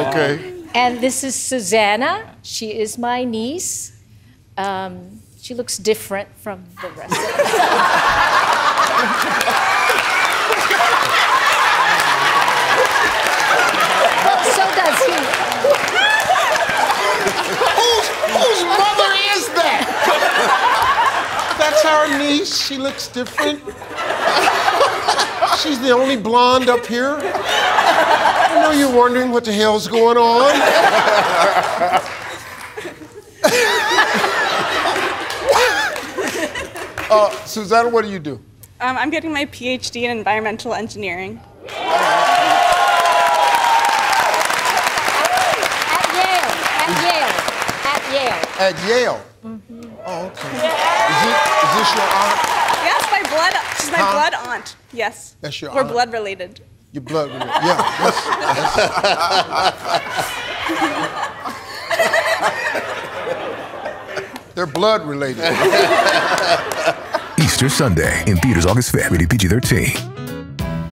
Okay. And this is Susanna. She is my niece. She looks different from the rest of us. So does he. Whose mother is that? That's our niece. She looks different. She's the only blonde up here. I know you're wondering what the hell's going on. Susanna, what do you do? I'm getting my PhD in environmental engineering. At Yale? Mm-hmm. Oh, okay. Is this your aunt? Yes, my blood. She's my blood aunt. Yes. That's your We're aunt? blood related. Your blood related. Yeah. They're blood related. Easter Sunday in theaters August 5th. Rated PG-13.